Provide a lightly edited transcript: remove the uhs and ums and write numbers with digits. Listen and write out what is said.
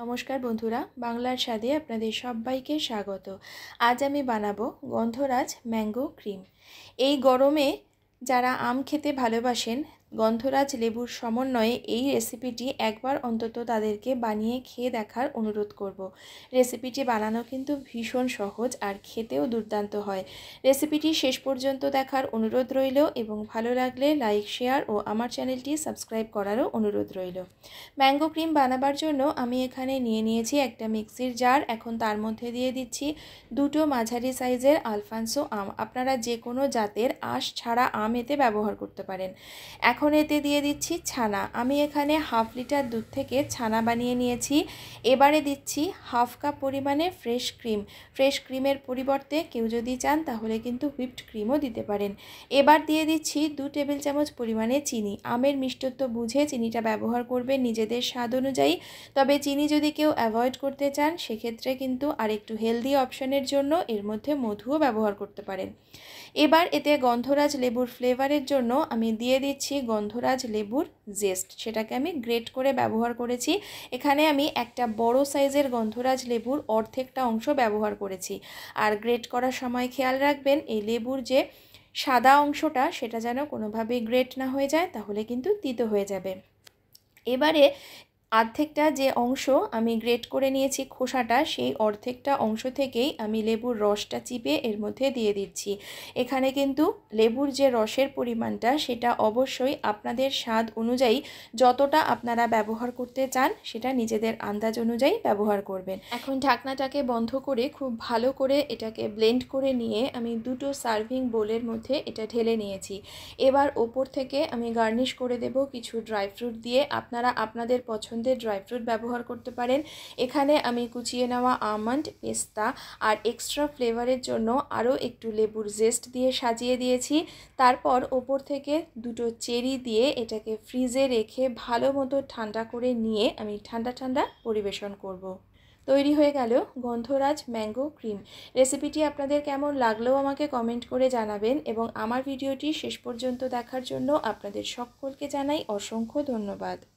নমস্কার বন্ধুরা, বাংলার স্বাদে আপনাদের সবাইকে স্বাগত। আজ আমি বানাবো গন্ধরাজ ম্যাঙ্গো ক্রিম। এই গরমে যারা আম খেতে ভালোবাসেন, গন্ধরাজ লেবুর সমন্বয়ে এই রেসিপিটি একবার অন্তত তাদেরকে বানিয়ে খেয়ে দেখার অনুরোধ করব। রেসিপিটি বানানো কিন্তু ভীষণ সহজ আর খেতেও দুর্দান্ত হয়। রেসিপিটি শেষ পর্যন্ত দেখার অনুরোধ রইল এবং ভালো লাগলে লাইক, শেয়ার ও আমার চ্যানেলটি সাবস্ক্রাইব করারও অনুরোধ রইল। ম্যাঙ্গো ক্রিম বানাবার জন্য আমি এখানে নিয়ে নিয়েছি একটা মিক্সির জার। এখন তার মধ্যে দিয়ে দিচ্ছি দুটো মাঝারি সাইজের আলফানসো আম। আপনারা যে কোনো জাতের আঁশ ছাড়া আম এতে ব্যবহার করতে পারেন। এখন এতে দিয়ে দিচ্ছি ছানা। আমি এখানে হাফ লিটার দুধ থেকে ছানা বানিয়ে নিয়েছি। এবারে দিচ্ছি হাফ কাপ পরিমাণে ফ্রেশ ক্রিম। ফ্রেশ ক্রিমের পরিবর্তে কেউ যদি চান তাহলে কিন্তু হুইপড ক্রিমও দিতে পারেন। এবার দিয়ে দিচ্ছি 2 টেবিল চামচ পরিমাণে চিনি। আমের মিষ্টত্ব বুঝে চিনিটা ব্যবহার করবেন নিজেদের স্বাদ অনুযায়ী। তবে চিনি যদি কেউ অ্যাভয়েড করতে চান সেক্ষেত্রে কিন্তু আরেকটু হেলদি অপশনের জন্য এর মধ্যে মধুও ব্যবহার করতে পারেন। এবার এতে গন্ধরাজ লেবুর ফ্লেভারের জন্য আমি দিয়ে দিচ্ছি গন্ধরাজ লেবুর জেস্ট। সেটাকে আমি গ্রেট করে ব্যবহার করেছি। এখানে আমি একটা বড় সাইজের গন্ধরাজ লেবুর অর্ধেকটা অংশ ব্যবহার করেছি। আর গ্রেট করার সময় খেয়াল রাখবেন এই লেবুর যে সাদা অংশটা সেটা যেন কোনোভাবেই গ্রেট না হয়ে যায়, তাহলে কিন্তু তিতো হয়ে যাবে। এবারে অর্ধেকটা যে অংশ আমি গ্রেট করে নিয়েছি খোসাটা, সেই অর্ধেকটা অংশ থেকেই আমি লেবুর রসটা চিপে এর মধ্যে দিয়ে দিচ্ছি। এখানে কিন্তু লেবুর যে রসের পরিমাণটা সেটা অবশ্যই আপনাদের স্বাদ অনুযায়ী যতটা আপনারা ব্যবহার করতে চান সেটা নিজেদের আন্দাজ অনুযায়ী ব্যবহার করবেন। এখন ঢাকনাটাকে বন্ধ করে খুব ভালো করে এটাকে ব্লেন্ড করে নিয়ে আমি দুটো সার্ভিং বোলের মধ্যে এটা ঢেলে নিয়েছি। এবার ওপর থেকে আমি গার্নিশ করে দেব কিছু ড্রাই ফ্রুট দিয়ে। আপনারা আপনাদের পছন্দের ড্রাই ফ্রুট ব্যবহার করতে পারেন। এখানে আমি কুচিয়ে নেওয়া আমন্ড, পেস্তা আর এক্সট্রা ফ্লেভারের জন্য আরও একটু লেবুর জেস্ট দিয়ে সাজিয়ে দিয়েছি। তারপর ওপর থেকে দুটো চেরি দিয়ে এটাকে ফ্রিজে রেখে ভালো মতো ঠান্ডা করে নিয়ে আমি ঠান্ডা ঠান্ডা পরিবেশন করব। তৈরি হয়ে গেল গন্ধরাজ ম্যাঙ্গো ক্রিম। রেসিপিটি আপনাদের কেমন লাগলেও আমাকে কমেন্ট করে জানাবেন এবং আমার ভিডিওটি শেষ পর্যন্ত দেখার জন্য আপনাদের সকলকে জানাই অসংখ্য ধন্যবাদ।